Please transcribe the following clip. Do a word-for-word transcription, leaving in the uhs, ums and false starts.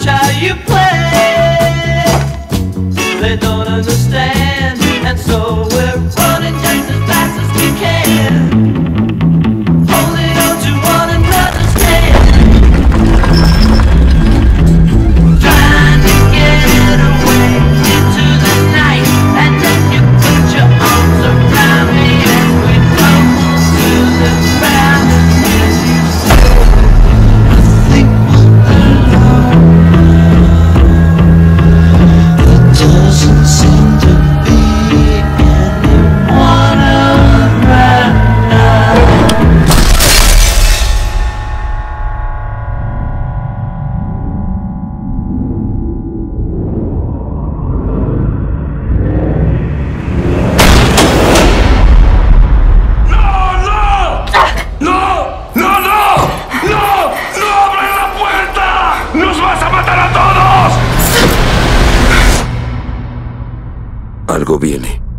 watch how you play. They don't understand, and so we're running just as fast as we can, holding on to one another's hand, trying to get away into the night. And then you put your arms around me and we tumble to the ground. And you say, I think we're alone. There doesn't seem to be anyone around now. ¡No, no! ¡No! ¡No, no! ¡No! ¡No abres la puerta! ¡Nos vas a matar a todos! Algo viene.